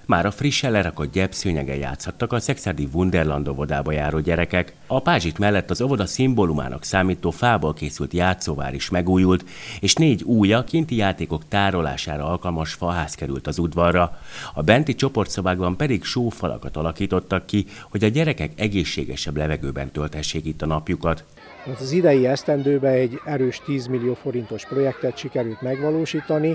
Már a frissen lerakott gyepszőnyegen játszhattak a szekszárdi Wunderland óvodába járó gyerekek. A pázsit mellett az óvoda szimbólumának számító fából készült játszóvár is megújult, és 4 új, kinti játékok tárolására alkalmas faház került az udvarra. A benti csoportszobákban pedig sófalakat alakítottak ki, hogy a gyerekek egészségesebb levegőben tölthessék itt a napjukat. Az idei esztendőben egy erős 10 millió forintos projektet sikerült megvalósítani.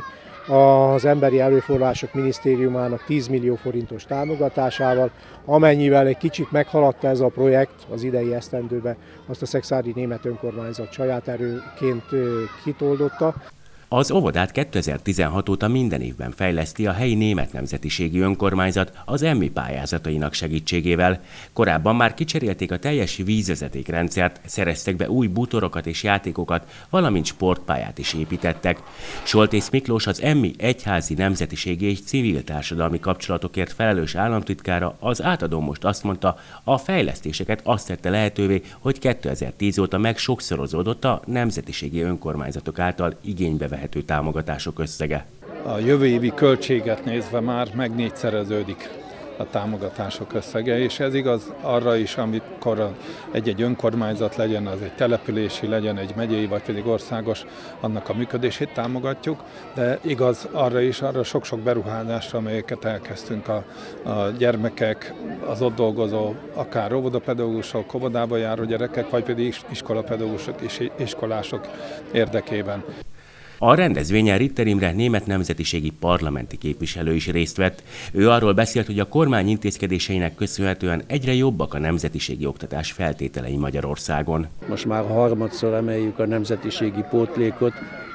Az Emberi Erőforrások Minisztériumának 10 millió forintos támogatásával, amennyivel egy kicsit meghaladta ez a projekt az idei esztendőben, azt a szekszárdi német önkormányzat saját erőként kitoldotta. Az óvodát 2016 óta minden évben fejleszti a helyi német nemzetiségi önkormányzat az EMMI pályázatainak segítségével. Korábban már kicserélték a teljes vízvezetékrendszert, szereztek be új bútorokat és játékokat, valamint sportpályát is építettek. Soltész Miklós, az EMMI egyházi nemzetiségi és civil társadalmi kapcsolatokért felelős államtitkára az Átadón most azt mondta, a fejlesztéseket azt tette lehetővé, hogy 2010 óta meg sokszorozódott a nemzetiségi önkormányzatok által igénybe vehető támogatások összege. A jövő évi költséget nézve már megnégyszereződik a támogatások összege, és ez igaz arra is, amikor egy önkormányzat legyen, az egy települési, legyen egy megyei, vagy pedig országos, annak a működését támogatjuk, de igaz arra is, arra sok-sok beruházásra, amelyeket elkezdtünk a gyermekek, az ott dolgozó, akár óvodapedagógusok, óvodába járó gyerekek, vagy pedig iskolapedagógusok és iskolások érdekében. A rendezvényen Ritter Imre német nemzetiségi parlamenti képviselő is részt vett. Ő arról beszélt, hogy a kormány intézkedéseinek köszönhetően egyre jobbak a nemzetiségi oktatás feltételei Magyarországon. Most már harmadszor emeljük a nemzetiségi pótlékot.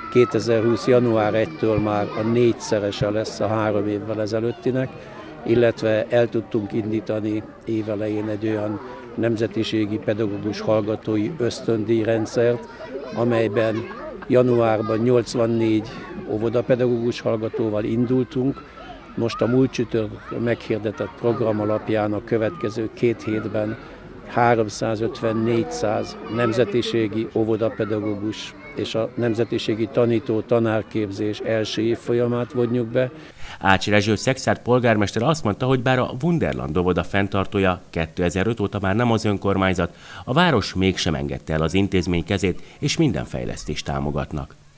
2020. január 1-től már a 4-szerese lesz a 3 évvel ezelőttinek, illetve el tudtunk indítani évelején egy olyan nemzetiségi pedagógus hallgatói ösztöndíjrendszert, amelyben januárban 84 óvodapedagógus hallgatóval indultunk, most a múlt csütörtökön meghirdetett program alapján a következő 2 hétben 350-400 nemzetiségi óvodapedagógus és a nemzetiségi tanító-tanárképzés első évfolyamát vonjuk be. Ács Rezső Szekszárd polgármester azt mondta, hogy bár a Wunderland óvoda fenntartója 2005 óta már nem az önkormányzat, a város mégsem engedte el az intézmény kezét, és minden fejlesztést támogatnak.